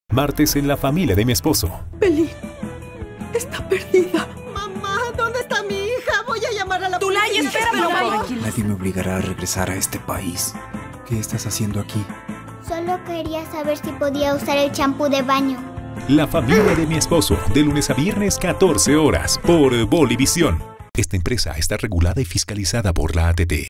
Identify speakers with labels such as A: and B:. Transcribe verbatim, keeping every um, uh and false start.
A: Martes en la familia de mi esposo.
B: Belín está perdida.
C: Mamá, ¿dónde está mi hija? Voy a llamar a la policía.
B: Tulay, espérame, Tulay.
D: Nadie me obligará a regresar a este país. ¿Qué estás haciendo aquí?
E: Solo quería saber si podía usar el champú de baño.
A: La familia de mi esposo, de lunes a viernes, catorce horas, por Bolivisión. Esta empresa está regulada y fiscalizada por la A T T.